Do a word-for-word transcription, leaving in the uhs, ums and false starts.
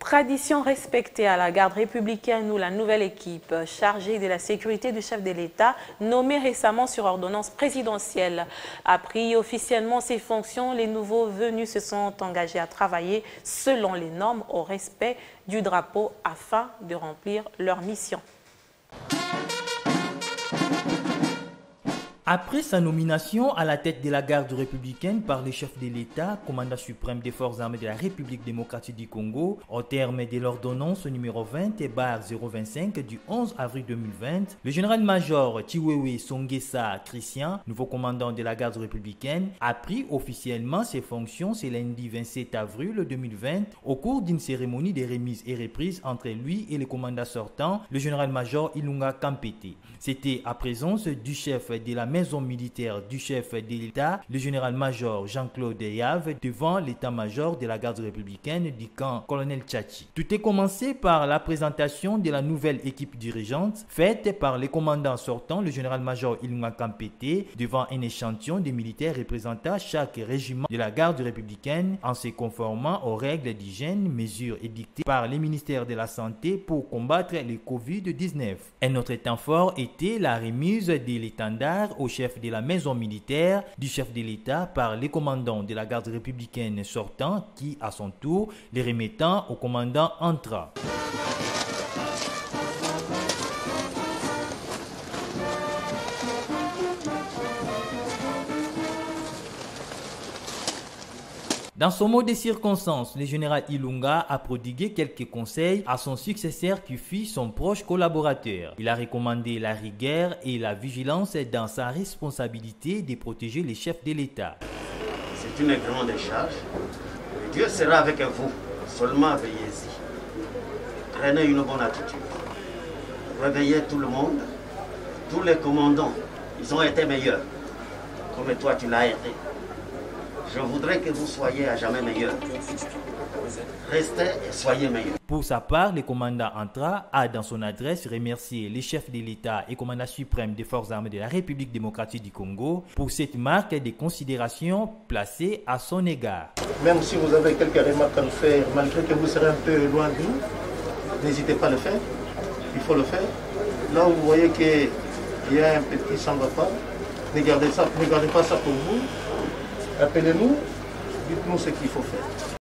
Tradition respectée à la garde républicaine où la nouvelle équipe chargée de la sécurité du chef de l'État, nommée récemment sur ordonnance présidentielle, a pris officiellement ses fonctions. Les nouveaux venus se sont engagés à travailler selon les normes au respect du drapeau afin de remplir leur mission. Après sa nomination à la tête de la garde républicaine par le chef de l'État, commandant suprême des forces armées de la République démocratique du Congo, au terme de l'ordonnance numéro vingt barre zéro vingt-cinq du onze avril deux mille vingt, le général-major Chiwewe Songesa Christian, nouveau commandant de la garde républicaine, a pris officiellement ses fonctions ce lundi vingt-sept avril deux mille vingt au cours d'une cérémonie de remise et reprise entre lui et le commandant sortant, le général-major Ilunga Kampete. C'était à présence du chef de la maison militaire du chef de l'État, le général-major Jean-Claude Yave, devant l'état-major de la garde républicaine du camp colonel Tchachi. Tout est commencé par la présentation de la nouvelle équipe dirigeante, faite par le commandant sortant, le général-major Ilunga Kampete, devant un échantillon de militaires représentant chaque régiment de la garde républicaine, en se conformant aux règles d'hygiène, mesures édictées par le ministère de la Santé pour combattre le covid dix-neuf. Un autre temps fort était la remise de l'étendard au chef de la maison militaire du chef de l'État par les commandants de la garde républicaine sortant qui, à son tour, les remettant au commandant entrant. Dans son mot de circonstance, le général Ilunga a prodigué quelques conseils à son successeur qui fut son proche collaborateur. Il a recommandé la rigueur et la vigilance dans sa responsabilité de protéger les chefs de l'État. C'est une grande charge. Dieu sera avec vous. Seulement veillez-y. Prenez une bonne attitude. Réveillez tout le monde. Tous les commandants, ils ont été meilleurs. Comme toi, tu l'as été. Je voudrais que vous soyez à jamais meilleurs. Restez et soyez meilleurs. Pour sa part, le commandant Entra a dans son adresse remercié les chefs de l'État et commandant suprême des forces armées de la République démocratique du Congo pour cette marque de considération placée à son égard. Même si vous avez quelques remarques à nous faire, malgré que vous serez un peu loin de nous, n'hésitez pas à le faire. Il faut le faire. Là où vous voyez qu'il y a un petit ça ne va pas, ne gardez ça, ne gardez pas ça pour vous. Appelez-nous, dites-nous ce qu'il faut faire.